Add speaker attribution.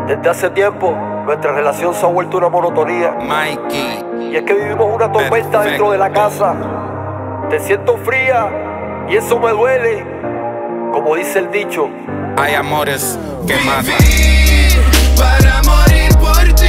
Speaker 1: Desde hace tiempo, nuestra relación se ha vuelto una monotonía.
Speaker 2: Mikey.
Speaker 1: Y es que vivimos una tormenta dentro de la casa. Te siento fría y eso me duele. Como dice el dicho,
Speaker 2: hay amores que matan.
Speaker 3: Para morir por ti.